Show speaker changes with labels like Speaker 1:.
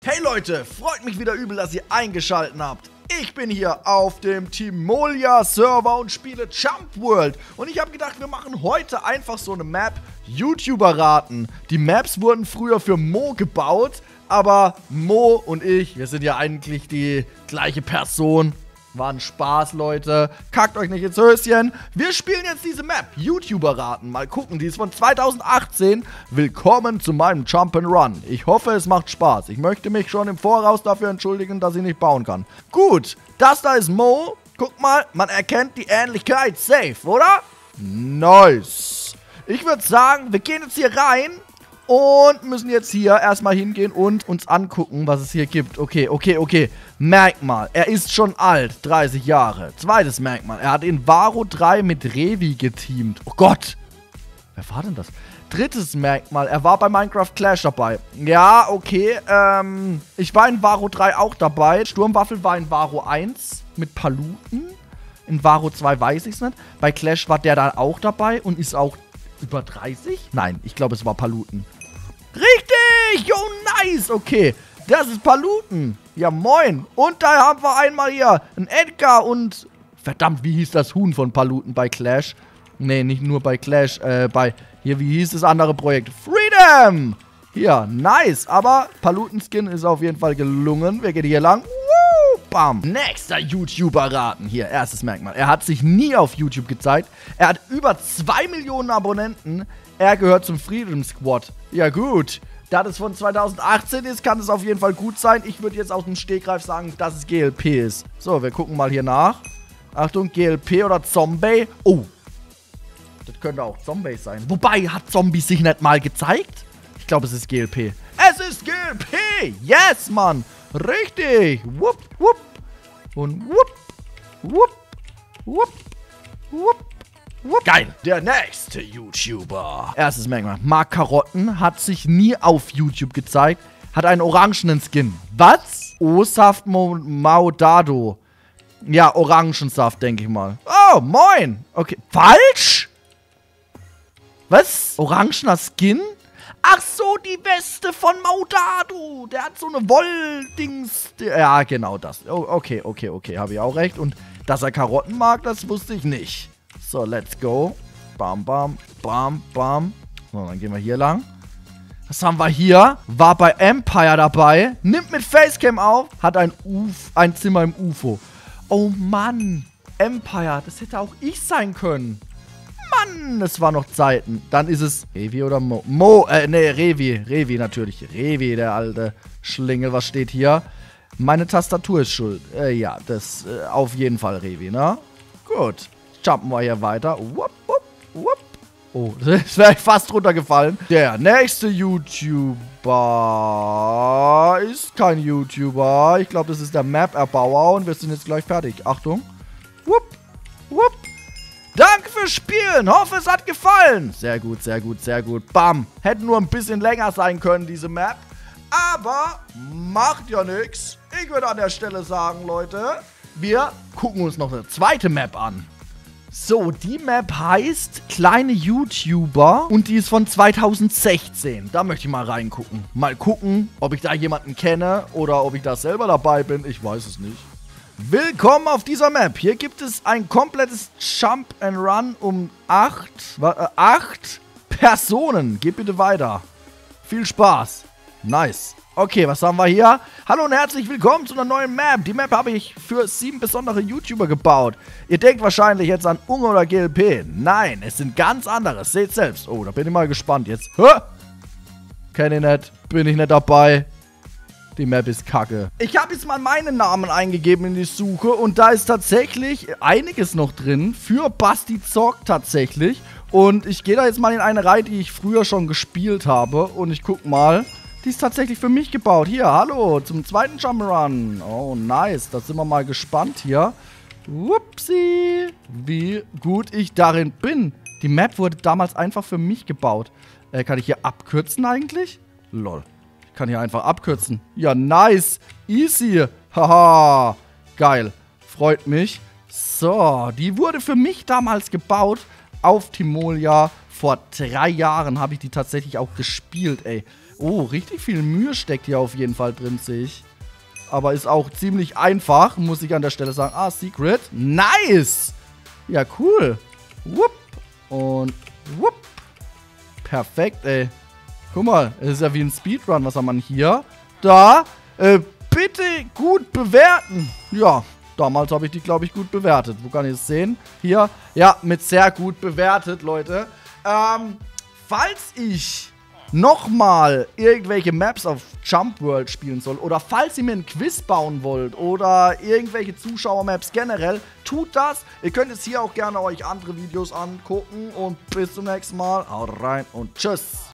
Speaker 1: Hey Leute, freut mich wieder übel, dass ihr eingeschaltet habt. Ich bin hier auf dem Timolia-Server und spiele Jump World. Und ich habe gedacht, wir machen heute einfach so eine Map YouTuber raten. Die Maps wurden früher für Mo gebaut, aber Mo und ich, wir sind ja eigentlich die gleiche Person. War ein Spaß, Leute. Kackt euch nicht ins Höschen. Wir spielen jetzt diese Map. YouTuber-Raten. Mal gucken. Die ist von 2018. Willkommen zu meinem Jump'n'Run. Ich hoffe, es macht Spaß. Ich möchte mich schon im Voraus dafür entschuldigen, dass ich nicht bauen kann. Gut. Das da ist Mo. Guck mal, man erkennt die Ähnlichkeit. Safe, oder? Nice. Ich würde sagen, wir gehen jetzt hier rein. Und müssen jetzt hier erstmal hingehen und uns angucken, was es hier gibt. Okay. Merkmal. Er ist schon alt. 30 Jahre. Zweites Merkmal. Er hat in Varo 3 mit Revi geteamt. Oh Gott. Wer war denn das? Drittes Merkmal. Er war bei Minecraft Clash dabei. Ja, okay. Ich war in Varo 3 auch dabei. Sturmwaffel war in Varo 1 mit Paluten. In Varo 2 weiß ich es nicht. Bei Clash war der da auch dabei und ist auch über 30? Nein, ich glaube, es war Paluten. Richtig! Jo, nice! Okay, das ist Paluten. Ja, moin. Und da haben wir einmal hier einen Edgar und... Verdammt, wie hieß das Huhn von Paluten bei Clash? Nee, nicht nur bei Clash. Hier, wie hieß das andere Projekt? Freedom! Hier, nice. Aber Paluten-Skin ist auf jeden Fall gelungen. Wir gehen hier lang. Woo! Bam. Nächster YouTuber-Raten. Hier, erstes Merkmal. Er hat sich nie auf YouTube gezeigt. Er hat über 2 Millionen Abonnenten. Er gehört zum Freedom Squad. Ja gut, da das von 2018 ist, kann es auf jeden Fall gut sein. Ich würde jetzt aus dem Stegreif sagen, dass es GLP ist. So, wir gucken mal hier nach. Achtung, GLP oder Zombie. Oh, das könnte auch Zombie sein. Wobei, hat Zombie sich nicht mal gezeigt? Ich glaube, es ist GLP. Es ist GLP! Yes, Mann! Richtig! Wupp, wupp. Und wupp, wupp, wupp, wupp. Geil. Der nächste YouTuber. Erstes Merkmal. Mark Karotten hat sich nie auf YouTube gezeigt. Hat einen orangenen Skin. Was? O-Saft Maudado. Ja, Orangensaft, denke ich mal. Oh, moin. Okay. Falsch? Was? Orangener Skin? Ach so, die Weste von Maudado. Der hat so eine Wolldings. Ja, genau das. Oh, okay. Habe ich auch recht. Und dass er Karotten mag, das wusste ich nicht. So, let's go. Bam, bam, bam, bam. So, dann gehen wir hier lang. Was haben wir hier? War bei Empire dabei. Nimmt mit Facecam auf. Hat ein Zimmer im UFO. Oh Mann. Empire. Das hätte auch ich sein können. Mann, es war noch Zeiten. Dann ist es Revi oder Mo. Revi. Revi natürlich. Revi, der alte Schlingel. Was steht hier? Meine Tastatur ist schuld. Ja, das auf jeden Fall Revi, ne? Gut. Jumpen wir hier weiter. Wupp, wupp, wupp. Oh, das wäre fast runtergefallen. Der nächste YouTuber ist kein YouTuber. Ich glaube, das ist der Map-Erbauer und wir sind jetzt gleich fertig. Achtung. Wupp, wupp. Danke fürs Spielen. Hoffe, es hat gefallen. Sehr gut. Bam. Hätte nur ein bisschen länger sein können, diese Map. Aber macht ja nichts. Ich würde an der Stelle sagen, Leute, wir gucken uns noch eine zweite Map an. So, die Map heißt Kleine YouTuber und die ist von 2016. Da möchte ich mal reingucken. Mal gucken, ob ich da jemanden kenne oder ob ich da selber dabei bin. Ich weiß es nicht. Willkommen auf dieser Map. Hier gibt es ein komplettes Jump-and-Run um 8 Personen. Geht bitte weiter. Viel Spaß. Nice. Okay, was haben wir hier? Hallo und herzlich willkommen zu einer neuen Map. Die Map habe ich für 7 besondere YouTuber gebaut. Ihr denkt wahrscheinlich jetzt an Unge oder GLP. Nein, es sind ganz andere. Seht selbst. Oh, da bin ich mal gespannt jetzt. Hä? Kenn ich nicht. Bin ich nicht dabei. Die Map ist kacke. Ich habe jetzt mal meinen Namen eingegeben in die Suche und da ist tatsächlich einiges noch drin für Basti Zock tatsächlich. Und ich gehe da jetzt mal in eine Reihe, die ich früher schon gespielt habe und ich guck mal. Die ist tatsächlich für mich gebaut. Hier, hallo, zum zweiten Jump'n'Run. Oh, nice. Da sind wir mal gespannt hier. Whoopsie. Wie gut ich darin bin. Die Map wurde damals einfach für mich gebaut. Kann ich hier abkürzen eigentlich? Lol. Ich kann hier einfach abkürzen. Ja, nice. Easy. Haha. Geil. Freut mich. So, die wurde für mich damals gebaut auf Timolia. Vor 3 Jahren habe ich die tatsächlich auch gespielt, ey. Oh, richtig viel Mühe steckt hier auf jeden Fall drin, sehe ich. Aber ist auch ziemlich einfach, muss ich an der Stelle sagen. Ah, Secret. Nice! Ja, cool. Wupp. Und wupp. Perfekt, ey. Guck mal, es ist ja wie ein Speedrun. Was haben wir hier? Da. Bitte gut bewerten. Ja, damals habe ich die, glaube ich, gut bewertet. Wo kann ich es sehen? Hier. Ja, mit sehr gut bewertet, Leute. Falls ich nochmal irgendwelche Maps auf Jump World spielen soll oder falls ihr mir ein Quiz bauen wollt oder irgendwelche Zuschauermaps generell, tut das. Ihr könnt jetzt hier auch gerne euch andere Videos angucken und bis zum nächsten Mal. Haut rein und tschüss.